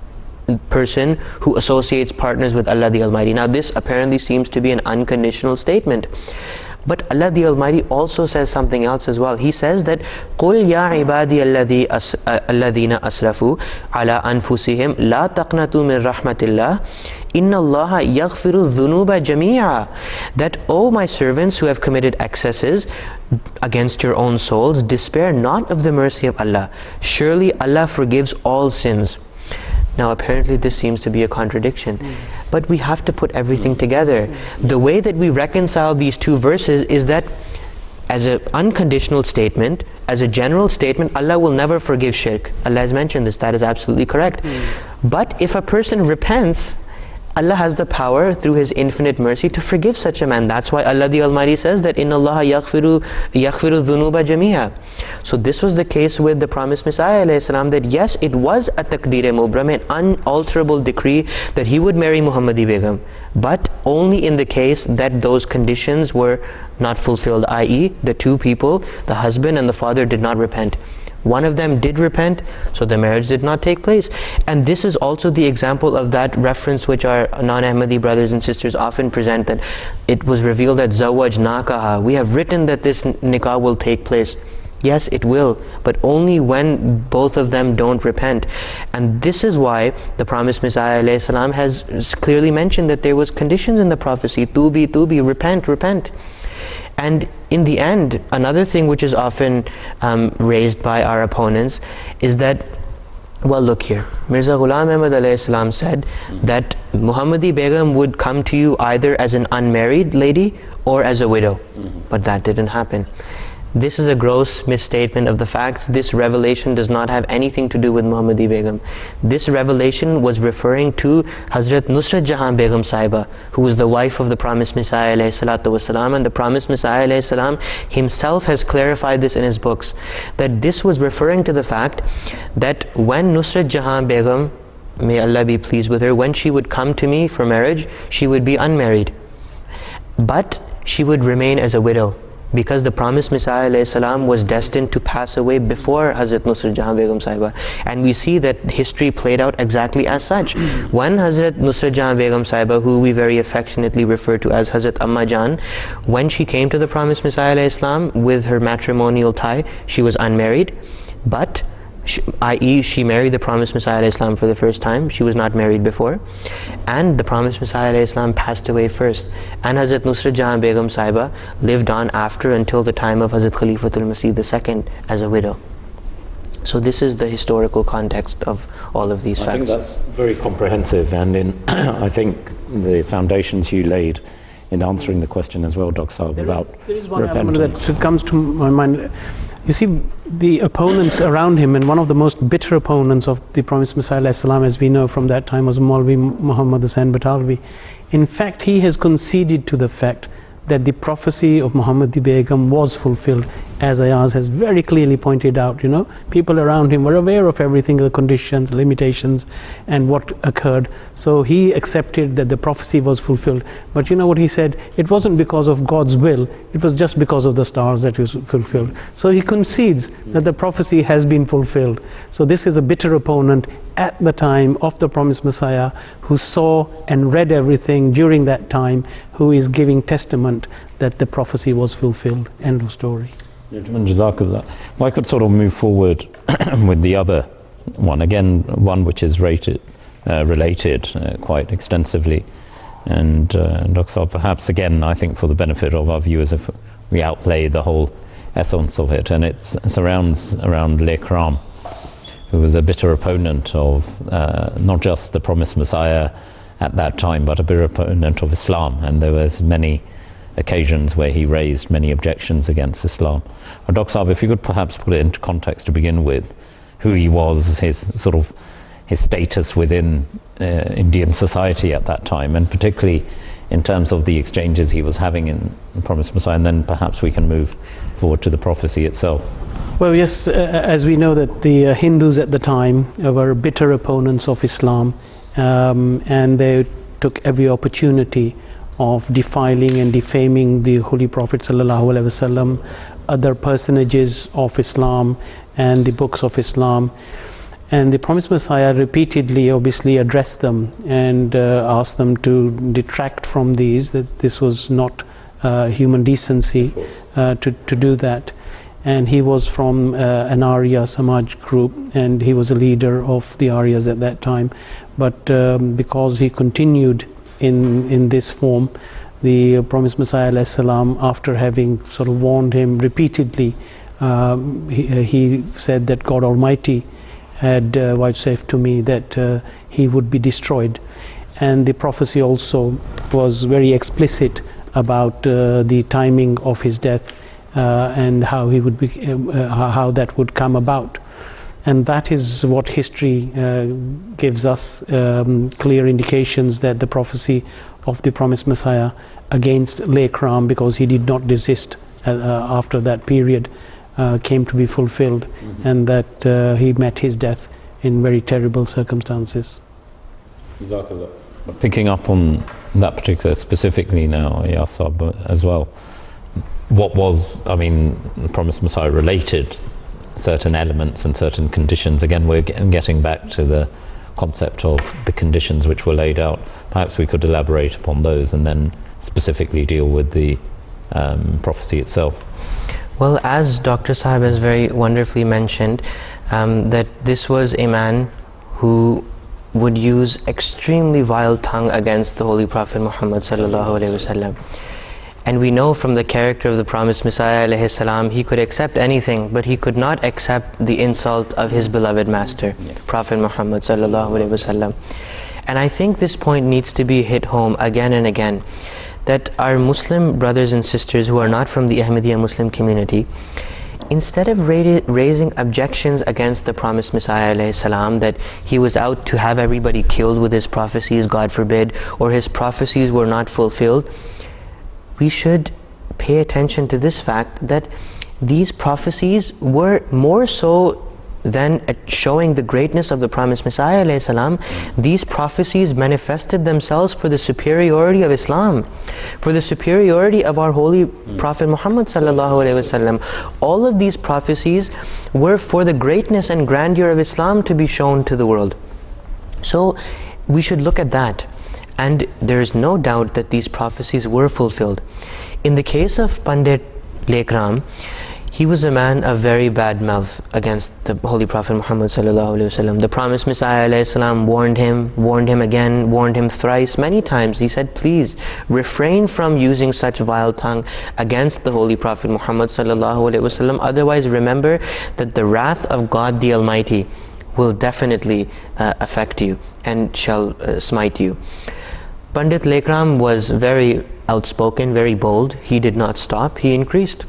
person who associates partners with Allah the Almighty. Now this apparently seems to be an unconditional statement, but Allah the Almighty also says something else as well. He says that قُلْ يَا عِبَادِيَ الَّذِينَ أَسْرَفُوا عَلَىٰ أَنفُسِهِمْ لَا تَقْنَطُوا مِنْ رَحْمَةِ اللَّهِ إِنَّ اللَّهَ يَغْفِرُ الذُّنُوبَ جَمِيعًا. That, O my servants who have committed excesses against your own souls, despair not of the mercy of Allah. Surely Allah forgives all sins. Now apparently this seems to be a contradiction, but we have to put everything together. The way that we reconcile these two verses is that as an unconditional statement, as a general statement, Allah will never forgive shirk. Allah has mentioned this, that is absolutely correct. But if a person repents, Allah has the power through His infinite mercy to forgive such a man. That's why Allah the Almighty says that Inna Allah yaghfiru dhunuba jamia. So this was the case with the promised Messiah ﷺ, that yes, it was a taqdeer-e-mubram, an unalterable decree that he would marry Muhammadi Begum, but only in the case that those conditions were not fulfilled, i.e. the two people, the husband and the father, did not repent. One of them did repent, so the marriage did not take place. And this is also the example of that reference which our non-Ahmadi brothers and sisters often present, that it was revealed that zawajnakaha, we have written that this nikah will take place. Yes, it will, but only when both of them don't repent. And this is why the promised Messiah ﷺ has clearly mentioned that there was conditions in the prophecy, tubi, repent. And in the end, another thing which is often raised by our opponents is that, well, look here, Mirza Ghulam Ahmad alayhi salam said that Muhammadi Begum would come to you either as an unmarried lady or as a widow, but that didn't happen. This is a gross misstatement of the facts. This revelation does not have anything to do with Muhammadi Begum. This revelation was referring to Hazrat Nusrat Jahan Begum Sahiba, who was the wife of the promised Messiah ﷺ, and the promised Messiah ﷺ himself has clarified this in his books, that this was referring to the fact that when Nusrat Jahan Begum, may Allah be pleased with her, when she would come to me for marriage, she would be unmarried, but she would remain as a widow, because the promised Messiah ﷺ was destined to pass away before Hazrat Nusrat Jahan Begum Sahiba. And we see that history played out exactly as such. When Hazrat Nusrat Jahan Begum Sahiba, who we very affectionately refer to as Hazrat Amma Jan, when she came to the promised Messiah ﷺ with her matrimonial tie, she was unmarried, but i.e. she married the promised Messiah ﷺ for the first time. She was not married before, and the promised Messiah ﷺ passed away first, and Hazrat Nusrat Jahan Begum Sahiba lived on after until the time of Hazrat Khalifatul Masih II as a widow. So this is the historical context of all of these facts. I think that's very comprehensive, and in I think the foundations you laid in answering the question as well, Dr. Saab, about there is one repentance. element that comes to my mind. You see, the opponents around him, and one of the most bitter opponents of the promised Messiah ﷺ, as we know from that time, was Maulvi Muhammad Hussain Batalvi. In fact, he has conceded to the fact that the prophecy of Muhammadi Begum was fulfilled, as Ayaz has very clearly pointed out. You know, people around him were aware of everything, the conditions, limitations, and what occurred. So he accepted that the prophecy was fulfilled. But you know what he said? It wasn't because of God's will, it was just because of the stars that it was fulfilled. So he concedes that the prophecy has been fulfilled. So this is a bitter opponent at the time of the promised Messiah, who saw and read everything during that time, who is giving testament that the prophecy was fulfilled. End of story. Jazakallah. Well, I could sort of move forward with the other one, again, one which is related quite extensively. And Dr. Saab, perhaps again, I think for the benefit of our viewers, if we outplay the whole essence of it, and it surrounds around Lekhram, who was a bitter opponent of not just the promised Messiah at that time, but a bitter opponent of Islam, and there was many occasions where he raised many objections against Islam. Dr. Saab, if you could perhaps put it into context to begin with, who he was, his status within Indian society at that time, and particularly in terms of the exchanges he was having in the promised Messiah, and then perhaps we can move forward to the prophecy itself. Well, yes, as we know that the Hindus at the time were bitter opponents of Islam, and they took every opportunity of defiling and defaming the Holy Prophet ﷺ, other personages of Islam and the books of Islam. And the promised Messiah repeatedly obviously addressed them and asked them to detract from these, that this was not human decency to do that. And he was from an Arya Samaj group, and he was a leader of the Aryas at that time. But because he continued in this form, the promised Messiah ﷺ, after having sort of warned him repeatedly, he said that God Almighty had vouchsafed to me that he would be destroyed. And the prophecy also was very explicit about the timing of his death, and how he would be, how that would come about. And that is what history gives us clear indications that the prophecy of the promised Messiah against Lekhram, because he did not desist after that period, came to be fulfilled, and that he met his death in very terrible circumstances. Picking up on that particular specifically now, Yasab, as well, what was, I mean, the promised Messiah related certain elements and certain conditions. Again, we're getting back to the concept of the conditions which were laid out. Perhaps we could elaborate upon those and then specifically deal with the prophecy itself. Well, as Dr. Sahib has very wonderfully mentioned, that this was a man who would use extremely vile tongue against the Holy Prophet Muhammad sallallahu alaihi wasallam. And we know from the character of the promised Messiah alayhi salam, he could accept anything, but he could not accept the insult of his beloved master, Prophet Muhammad sallallahu alaihi wasallam. And I think this point needs to be hit home again and again, that our Muslim brothers and sisters who are not from the Ahmadiyya Muslim community, instead of raising objections against the promised Messiah alayhi salam, that he was out to have everybody killed with his prophecies, God forbid, or his prophecies were not fulfilled, we should pay attention to this fact that these prophecies were more so than showing the greatness of the promised Messiah alayhi salam. These prophecies manifested themselves for the superiority of Islam, for the superiority of our holy Prophet Muhammad sallallahu alaihi wasallam. All of these prophecies were for the greatness and grandeur of Islam to be shown to the world. So we should look at that. And there is no doubt that these prophecies were fulfilled. In the case of Pandit Lekhram, He was a man of very bad mouth against the Holy Prophet Muhammad sallallahu alaihi wasallam. The promised Messiah alayhi salam warned him again, warned him thrice, many times. He said, please refrain from using such vile tongue against the Holy Prophet Muhammad sallallahu alaihi wasallam. Otherwise, remember that the wrath of God the Almighty will definitely affect you and shall smite you. Pandit Lekhram was very outspoken, very bold. He did not stop, he increased.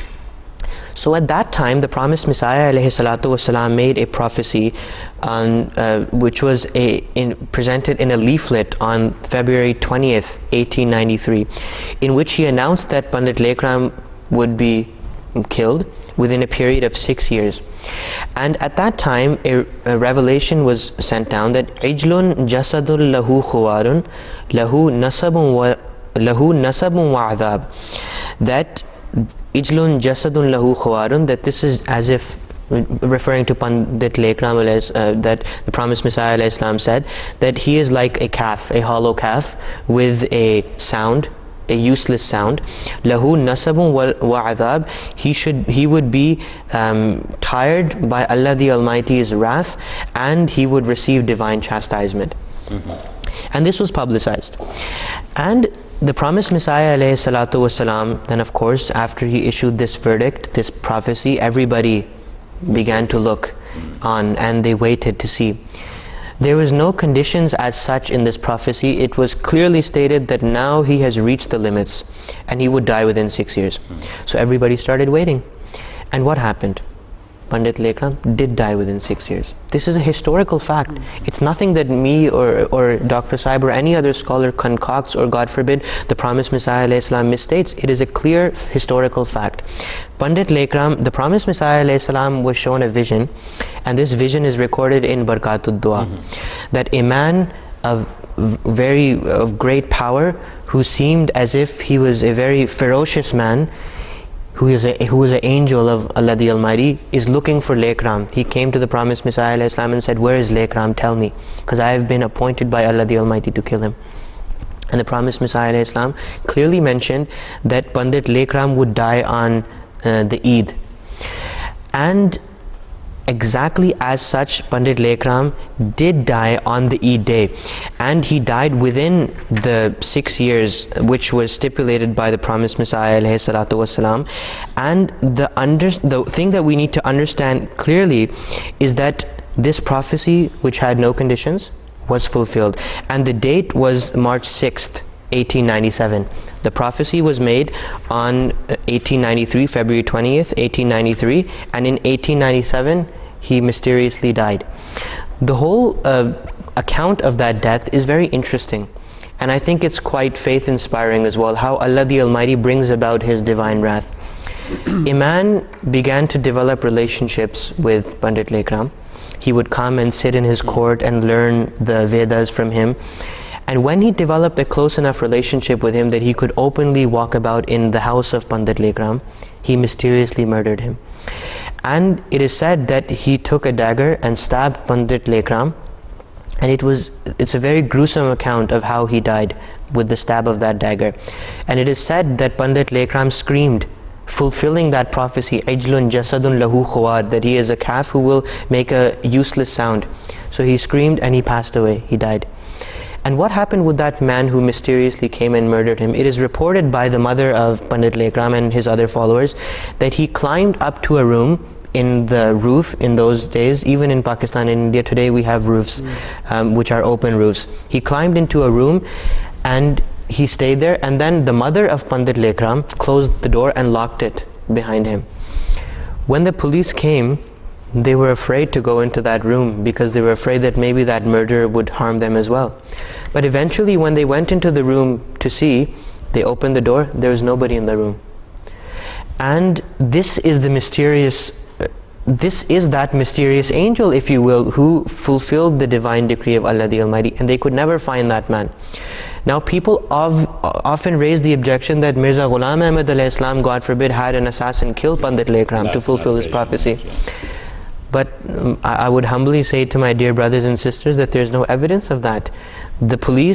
So at that time, the promised Messiah alayhi salatu wasalam made a prophecy on, which was presented in a leaflet on February 20th, 1893, in which he announced that Pandit Lekhram would be killed within a period of 6 years. And at that time, a revelation was sent down that Ijlun jasadul lahu khuwarun lahu nasabun wa adhab, that Ijlun jasadun lahu khawarun, that this is as if referring to Pandit Lekhram, that the promised Messiah alayhi salam said that he is like a calf, a hollow calf with a sound, a useless sound. Lahu nasabun wa adhab, he would be tired by Allah the Almighty's wrath, and he would receive divine chastisement. And this was publicized. And the promised Messiah alayhi salatu wasalam, then of course, after he issued this verdict, this prophecy, everybody began to look on and they waited to see. There was no conditions as such in this prophecy. It was clearly stated that now he has reached the limits and he would die within 6 years. So everybody started waiting. And what happened? Pandit Lekhram did die within 6 years. This is a historical fact. It's nothing that me or Dr. Saib or any other scholar concocts, or God forbid, the promised Messiah alayhi salam misstates. It is a clear historical fact. Pandit Lekhram, the promised Messiah alayhi salam, was shown a vision, and this vision is recorded in Barakatud Dua, that a man of great power, who seemed as if he was a very ferocious man, who is an angel of Allah the Almighty, is looking for Lekhram. He came to the promised Messiah alayhi salam and said, where is Lekhram? Tell me, because I have been appointed by Allah the Almighty to kill him. And the promised Messiah alayhi salam clearly mentioned that Pandit Lekhram would die on the Eid. And exactly as such, Pandit Lekhram did die on the Eid day, and he died within the 6 years which was stipulated by the promised Messiah alayhi salatu wasalam. And the thing that we need to understand clearly is that this prophecy, which had no conditions, was fulfilled, and the date was March 6th, 1897. The prophecy was made on 1893, February 20th, 1893, and in 1897 he mysteriously died. The whole account of that death is very interesting, and I think it's quite faith inspiring as well, how Allah the Almighty brings about his divine wrath. A man began to develop relationships with Pandit Lekhram. He would come and sit in his court and learn the Vedas from him. And when he developed a close enough relationship with him that he could openly walk about in the house of Pandit Lekhram, he mysteriously murdered him. And it is said that he took a dagger and stabbed Pandit Lekhram, and it's a very gruesome account of how he died, with the stab of that dagger. And it is said that Pandit Lekhram screamed, fulfilling that prophecy, Ijlun jasadun lahu khuwar, that he is a calf who will make a useless sound. So he screamed and he passed away, he died. And what happened with that man who mysteriously came and murdered him? It is reported by the mother of Pandit Lekhram and his other followers that he climbed up to a room in the roof in those days. Even in Pakistan and India today we have roofs which are open roofs. He climbed into a room and he stayed there, and then the mother of Pandit Lekhram closed the door and locked it behind him. When the police came, they were afraid to go into that room because they were afraid that maybe that murder would harm them as well. But eventually when they went into the room to see, they opened the door, there was nobody in the room. And this is the mysterious, this is that mysterious angel, if you will, who fulfilled the divine decree of Allah the Almighty, and they could never find that man. Now people often raise the objection that Mirza Ghulam Ahmad alayhi salam, God forbid, had an assassin kill Pandit Lekhram to fulfill his prophecy. But I would humbly say to my dear brothers and sisters that there is no evidence of that. The police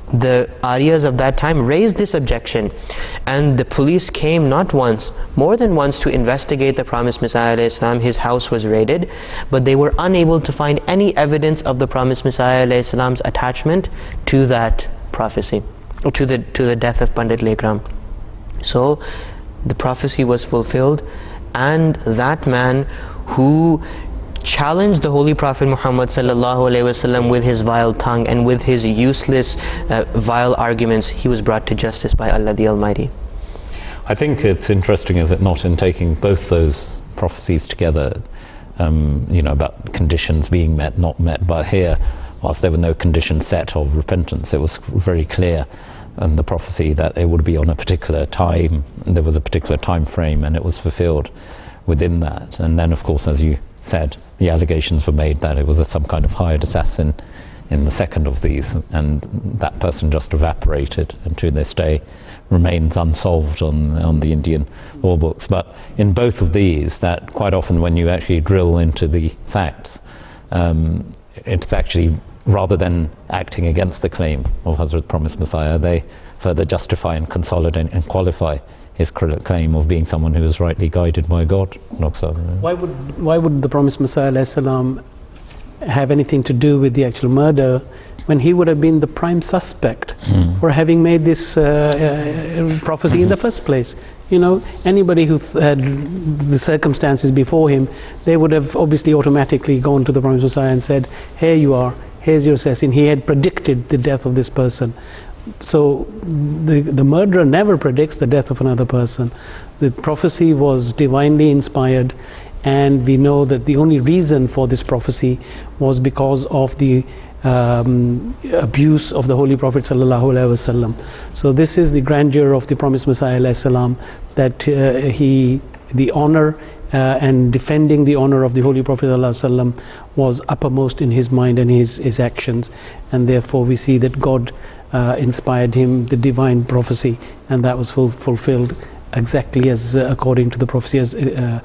the Aryas of that time raised this objection, and the police came not once, more than once, to investigate the promised Messiah alayhi salam. His house was raided, but they were unable to find any evidence of the promised Messiah alayhi salam's attachment to that prophecy, or to the death of Pandit Lekhram. So the prophecy was fulfilled, and that man who challenged the Holy Prophet Muhammad sallallahu alaihi wasallam with his vile tongue and with his useless vile arguments, he was brought to justice by Allah the Almighty. I think it's interesting, is it not, in taking both those prophecies together, you know, about conditions being met, not met. But here, whilst there were no conditions set of repentance, it was very clear in the prophecy that it would be on a particular time, and there was a particular time frame, and it was fulfilled within that. And then, of course, as you said, the allegations were made that it was some kind of hired assassin in the second of these, and that person just evaporated, and to this day remains unsolved on the Indian law books. But in both of these, that quite often when you actually drill into the facts, it's actually, rather than acting against the claim of Hazrat Promised Messiah, they further justify and consolidate and qualify his claim of being someone who is rightly guided by God. Why would the Promised Messiah alayhi salam have anything to do with the actual murder, when he would have been the prime suspect for having made this prophecy in the first place? You know, anybody who had the circumstances before him, they would have obviously automatically gone to the Promised Messiah and said, here you are, here's your assassin. He had predicted the death of this person. So the murderer never predicts the death of another person. The prophecy was divinely inspired, and we know that the only reason for this prophecy was because of the abuse of the Holy Prophet sallallahu alaihi wasallam. So this is the grandeur of the Promised Messiah alayhi salam, that the honor and defending the honor of the Holy Prophet ﷺ was uppermost in his mind and his actions, and therefore we see that God inspired him the divine prophecy, and that was fulfilled exactly as according to the prophecy, as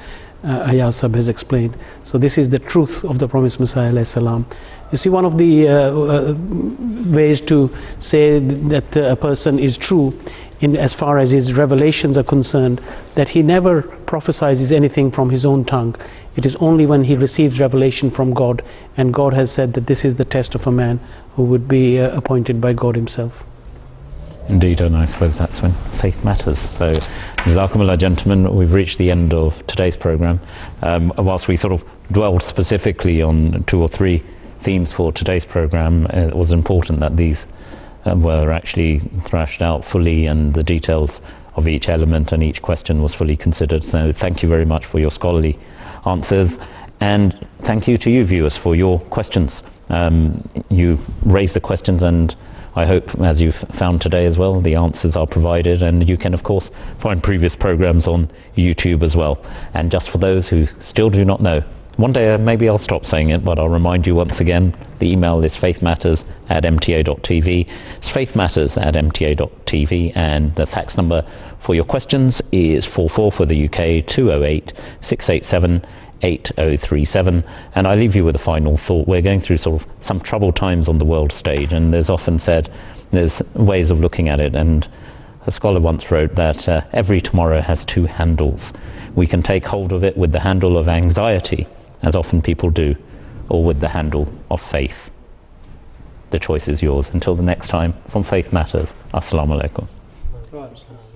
Ayaz Sahib has explained. So this is the truth of the Promised Messiah ﷺ. You see, one of the ways to say that a person is true in as far as his revelations are concerned, that he never prophesies anything from his own tongue. It is only when he receives revelation from God, and God has said that this is the test of a man who would be appointed by God himself. Indeed, and I suppose that's when faith matters. So, Jazakumullah, gentlemen, we've reached the end of today's program. Whilst we sort of dwelled specifically on 2 or 3 themes for today's program, it was important that these were actually thrashed out fully, and the details of each element and each question was fully considered. So thank you very much for your scholarly answers, and thank you to you viewers for your questions. You raised the questions, and I hope, as you've found today as well, the answers are provided, and you can of course find previous programs on YouTube as well. And just for those who still do not know, one day maybe I'll stop saying it, but I'll remind you once again, the email is faithmatters@mta.tv. It's faithmatters@mta.tv, and the fax number for your questions is 44 for the UK, 208 687 8037. And I leave you with a final thought. We're going through sort of some troubled times on the world stage, and there's often said there's ways of looking at it, and a scholar once wrote that every tomorrow has 2 handles. We can take hold of it with the handle of anxiety, as often people do, or with the handle of faith. The choice is yours. Until the next time, from Faith Matters, Assalamu alaikum.